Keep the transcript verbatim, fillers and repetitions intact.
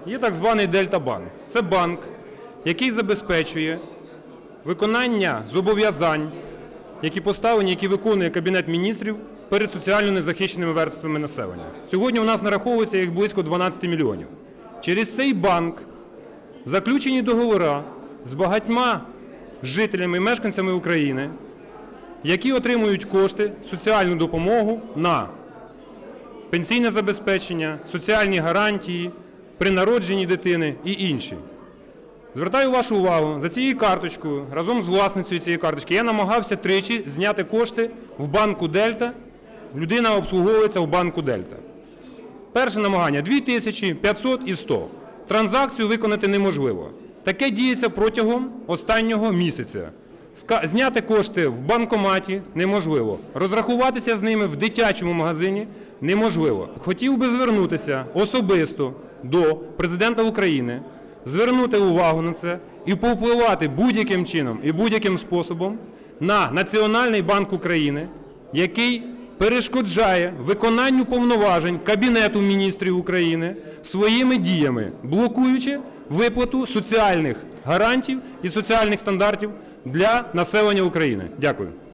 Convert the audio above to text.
є так званий Дельта-банк. Це банк, який забезпечує виконання зобов'язань, які поставлені, які виконує Кабінет Міністрів перед соціально незахищеними верствами населення. Сьогодні у нас нараховується їх близько дванадцять мільйонів. Через цей банк заключені договори з багатьма жителями і мешканцями України, які отримують кошти, соціальну допомогу на пенсійне забезпечення, соціальні гарантії, при народженні дитини і інші. Звертаю вашу увагу, за цією карточкою, разом з власницею цієї карточки, я намагався тричі зняти кошти в банку «Дельта». Людина обслуговується в банку «Дельта». Перше намагання – дві тисячі, п'ятсот і сто. Транзакцію виконати неможливо. Таке діється протягом останнього місяця. Зняти кошти в банкоматі неможливо. Розрахуватися з ними в дитячому магазині неможливо. Хотів би звернутися особисто до Президента України, звернути увагу на це і повпливати будь-яким чином і будь-яким способом на Національний банк України, який перешкоджає виконанню повноважень Кабінету Міністрів України своїми діями, блокуючи виплату соціальних гарантій і соціальних стандартів для населення України. Дякую.